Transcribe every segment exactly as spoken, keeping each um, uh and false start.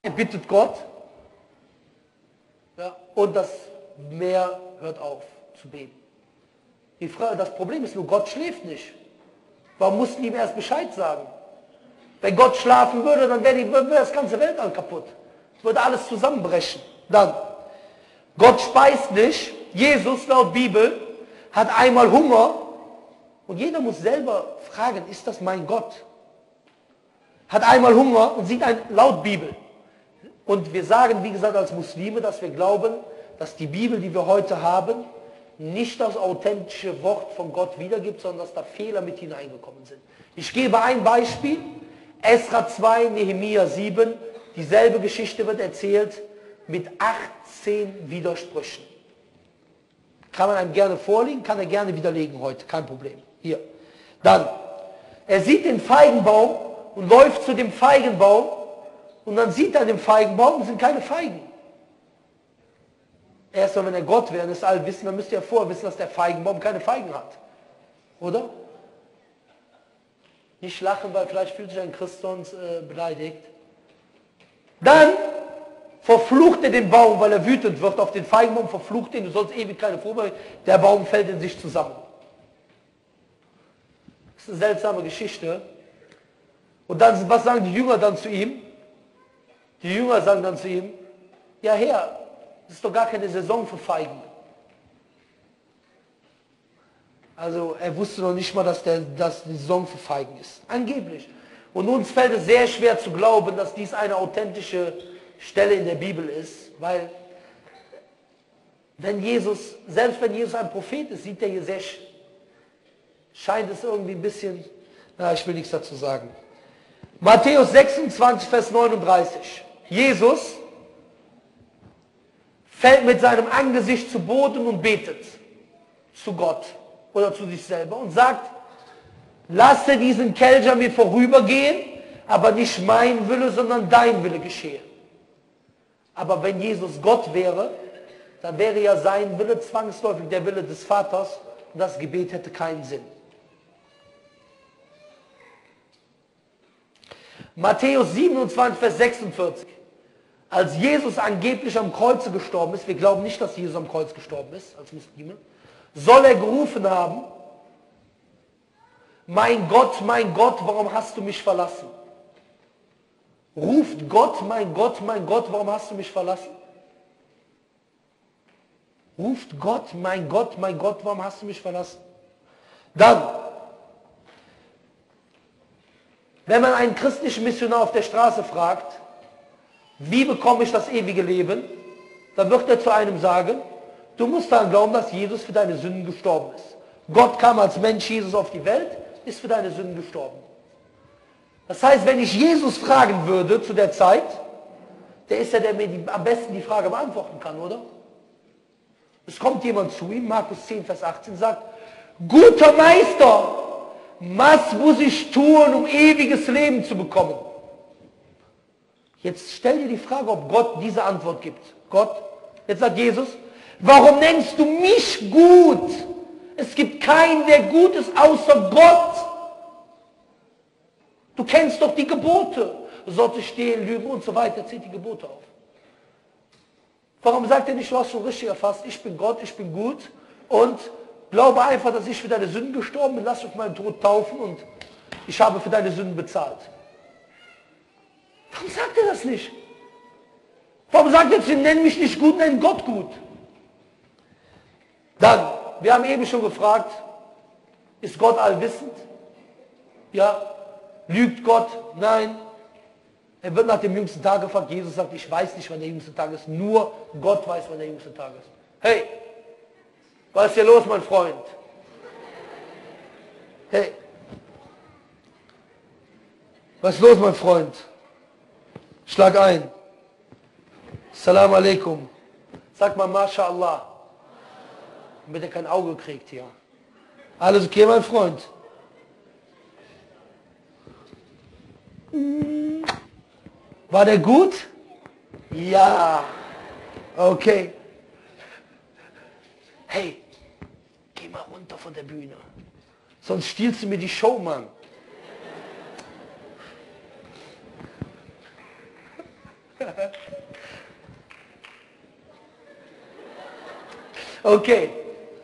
Er bittet Gott, ja, und das Meer hört auf zu beben. Die Frage, das Problem ist nur, Gott schläft nicht. Warum mussten die ihm erst Bescheid sagen? Wenn Gott schlafen würde, dann wäre, die, wäre das ganze Weltall kaputt. Würde alles zusammenbrechen. Dann, Gott speist nicht. Jesus, laut Bibel, hat einmal Hunger. Und jeder muss selber fragen, ist das mein Gott? Hat einmal Hunger und sieht ein, laut Bibel. Und wir sagen, wie gesagt, als Muslime, dass wir glauben, dass die Bibel, die wir heute haben, nicht das authentische Wort von Gott wiedergibt, sondern dass da Fehler mit hineingekommen sind. Ich gebe ein Beispiel. Esra zwei, Nehemia sieben, dieselbe Geschichte wird erzählt mit achtzehn Widersprüchen. Kann man einem gerne vorlegen, kann er gerne widerlegen heute, kein Problem. Hier. Dann, er sieht den Feigenbaum und läuft zu dem Feigenbaum und dann sieht er den Feigenbaum und sind keine Feigen. Erst wenn er Gott wäre und es alle wissen, dann müsst ihr ja vorher wissen, dass der Feigenbaum keine Feigen hat. Oder? Nicht lachen, weil vielleicht fühlt sich ein Christ sonst äh, beleidigt. Dann verflucht er den Baum, weil er wütend wird auf den Feigenbaum, verflucht ihn, du sollst ewig keine Frucht. Der Baum fällt in sich zusammen. Das ist eine seltsame Geschichte. Und dann, was sagen die Jünger dann zu ihm? Die Jünger sagen dann zu ihm, ja Herr, das ist doch gar keine Saison für Feigen. Also er wusste noch nicht mal, dass, der, dass die Saison für Feigen ist. Angeblich. Und uns fällt es sehr schwer zu glauben, dass dies eine authentische Stelle in der Bibel ist, weil wenn Jesus, selbst wenn Jesus ein Prophet ist, sieht er hier sehr, scheint es irgendwie ein bisschen, na, ich will nichts dazu sagen. Matthäus sechsundzwanzig, Vers neununddreißig. Jesus fällt mit seinem Angesicht zu Boden und betet zu Gott oder zu sich selber und sagt, lasse diesen Kelch an mir vorübergehen, aber nicht mein Wille, sondern dein Wille geschehe. Aber wenn Jesus Gott wäre, dann wäre ja sein Wille zwangsläufig der Wille des Vaters und das Gebet hätte keinen Sinn. Matthäus siebenundzwanzig, Vers sechsundvierzig. Als Jesus angeblich am Kreuze gestorben ist, wir glauben nicht, dass Jesus am Kreuz gestorben ist, als Muslime, soll er gerufen haben, mein Gott, mein Gott, warum hast du mich verlassen? Ruft Gott, mein Gott, mein Gott, warum hast du mich verlassen? Ruft Gott, mein Gott, mein Gott, warum hast du mich verlassen? Dann, wenn man einen christlichen Missionar auf der Straße fragt, wie bekomme ich das ewige Leben? Dann wird er zu einem sagen, du musst daran glauben, dass Jesus für deine Sünden gestorben ist. Gott kam als Mensch, Jesus auf die Welt, ist für deine Sünden gestorben. Das heißt, wenn ich Jesus fragen würde zu der Zeit, der ist ja der, der mir die, am besten die Frage beantworten kann, oder? Es kommt jemand zu ihm, Markus zehn, Vers achtzehn, sagt, guter Meister, was muss ich tun, um ewiges Leben zu bekommen? Jetzt stell dir die Frage, ob Gott diese Antwort gibt. Gott, jetzt sagt Jesus, warum nennst du mich gut? Es gibt keinen, der gut ist, außer Gott. Du kennst doch die Gebote. Du sollst nicht stehlen, lügen und so weiter. Zählt die Gebote auf. Warum sagt er nicht, du hast schon richtig erfasst, ich bin Gott, ich bin gut und glaube einfach, dass ich für deine Sünden gestorben bin, lass dich auf meinen Tod taufen und ich habe für deine Sünden bezahlt. Warum sagt er das nicht? Warum sagt er, sie nennen mich nicht gut, nennen Gott gut? Dann, wir haben eben schon gefragt, ist Gott allwissend? Ja. Lügt Gott? Nein. Er wird nach dem jüngsten Tag gefragt. Jesus sagt, ich weiß nicht, wann der jüngste Tag ist. Nur Gott weiß, wann der jüngste Tag ist. Hey, was ist hier los, mein Freund? Hey, was ist los, mein Freund? Schlag ein. Salam alaikum. Sag mal, MashaAllah. Damit er kein Auge kriegt hier. Alles okay, mein Freund? War der gut? Ja. Okay. Hey, geh mal runter von der Bühne. Sonst stiehlst du mir die Show, Mann. Okay.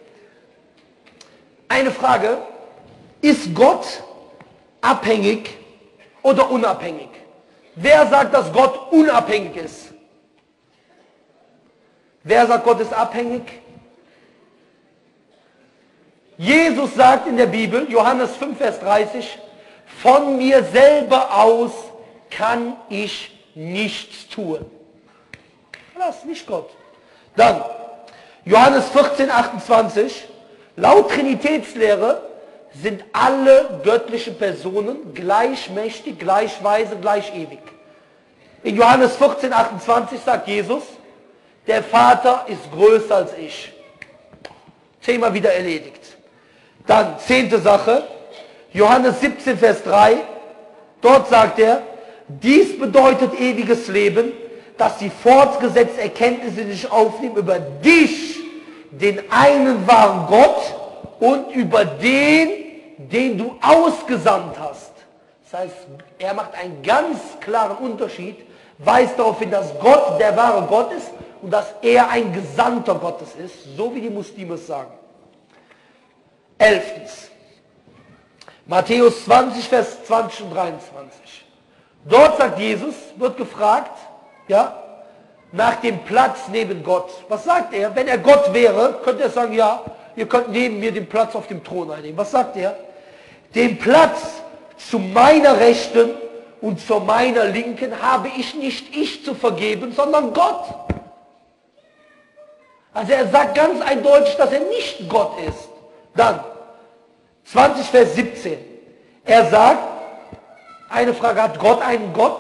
Eine Frage. Ist Gott abhängig oder unabhängig? Wer sagt, dass Gott unabhängig ist? Wer sagt, Gott ist abhängig? Jesus sagt in der Bibel, Johannes fünf, Vers dreißig, von mir selber aus kann ich nichts tun. Das ist nicht Gott. Dann, Johannes vierzehn, achtundzwanzig, laut Trinitätslehre sind alle göttlichen Personen gleichmächtig, gleichweise, gleichewig. In Johannes vierzehn, achtundzwanzig sagt Jesus, der Vater ist größer als ich. Thema wieder erledigt. Dann, zehnte Sache, Johannes siebzehn, Vers drei, dort sagt er, dies bedeutet ewiges Leben, dass die fortgesetzte Erkenntnisse dich aufnehmen über dich, den einen wahren Gott und über den, den du ausgesandt hast. Das heißt, er macht einen ganz klaren Unterschied, weist darauf hin, dass Gott der wahre Gott ist und dass er ein Gesandter Gottes ist, so wie die Muslime es sagen. Elftens. Matthäus zwanzig, Vers zwanzig und dreiundzwanzig. Dort sagt Jesus, wird gefragt, ja, nach dem Platz neben Gott. Was sagt er? Wenn er Gott wäre, könnte er sagen, ja, ihr könnt neben mir den Platz auf dem Thron einnehmen. Was sagt er? Den Platz zu meiner Rechten und zu meiner Linken habe ich nicht ich zu vergeben, sondern Gott. Also er sagt ganz eindeutig, dass er nicht Gott ist. Dann, zwanzig, Vers siebzehn. Er sagt, eine Frage, hat Gott einen Gott?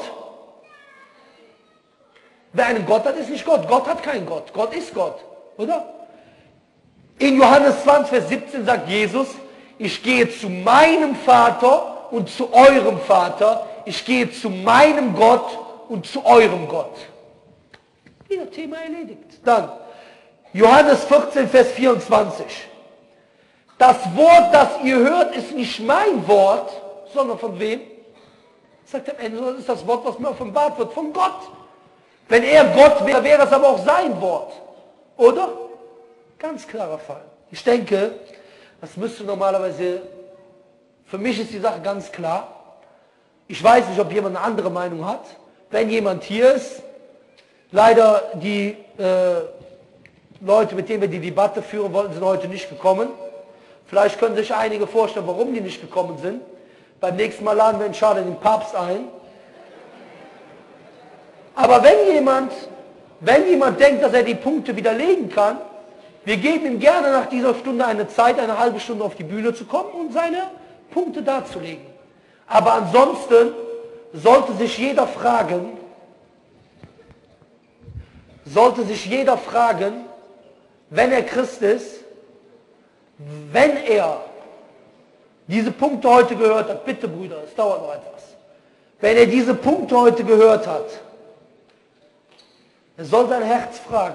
Wer einen Gott hat, ist nicht Gott. Gott hat keinen Gott. Gott ist Gott. Oder? In Johannes zwanzig, Vers siebzehn sagt Jesus, ich gehe zu meinem Vater und zu eurem Vater. Ich gehe zu meinem Gott und zu eurem Gott. Wieder Thema erledigt. Dann, Johannes vierzehn, Vers vierundzwanzig. Das Wort, das ihr hört, ist nicht mein Wort, sondern von wem? Sagt am Ende, das ist das Wort, was mir offenbart wird, von Gott. Wenn er Gott wäre, wäre es aber auch sein Wort. Oder? Ganz klarer Fall. Ich denke, das müsste normalerweise, für mich ist die Sache ganz klar. Ich weiß nicht, ob jemand eine andere Meinung hat. Wenn jemand hier ist, leider die äh, Leute, mit denen wir die Debatte führen wollten, sind heute nicht gekommen. Vielleicht können sich einige vorstellen, warum die nicht gekommen sind. Beim nächsten Mal laden wir in Schade den Papst ein. Aber wenn jemand, wenn jemand denkt, dass er die Punkte widerlegen kann, wir geben ihm gerne nach dieser Stunde eine Zeit, eine halbe Stunde auf die Bühne zu kommen und seine Punkte darzulegen. Aber ansonsten sollte sich jeder fragen, sollte sich jeder fragen, wenn er Christ ist, wenn er diese Punkte heute gehört hat, bitte Brüder, es dauert noch etwas, wenn er diese Punkte heute gehört hat, er soll sein Herz fragen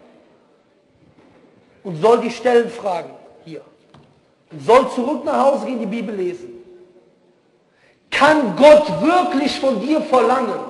und soll die Stellen fragen, hier, und soll zurück nach Hause gehen, die Bibel lesen. Kann Gott wirklich von dir verlangen,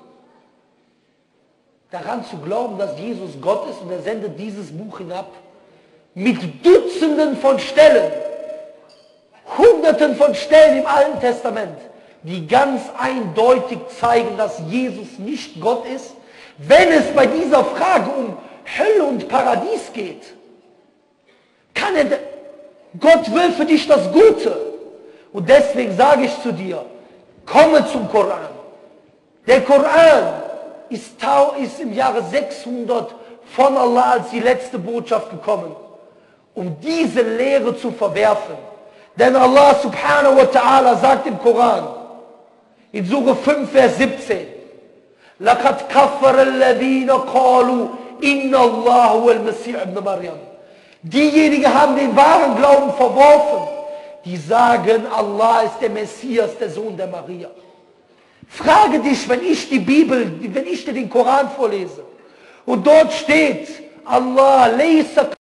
daran zu glauben, dass Jesus Gott ist und er sendet dieses Buch hinab mit Dutzenden von Stellen, Hunderten von Stellen im Alten Testament, die ganz eindeutig zeigen, dass Jesus nicht Gott ist, wenn es bei dieser Frage um Hölle und Paradies geht. Kann er, Gott will für dich das Gute. Und deswegen sage ich zu dir, komme zum Koran. Der Koran ist, ist im Jahre sechshundert von Allah als die letzte Botschaft gekommen, um diese Lehre zu verwerfen. Denn Allah subhanahu wa ta'ala sagt im Koran, in Sure fünf, Vers siebzehn, لَقَدْ كَفَّرَ الَّذِينَ قَالُوا إِنَّ اللَّهُ وَالْمَسِيحُ ابْنُ مَرْيَمَ. Diejenigen haben den wahren Glauben verworfen, die sagen, Allah ist der Messias, der Sohn der Maria. Frage dich, wenn ich die Bibel, wenn ich dir den Koran vorlese und dort steht, Allah,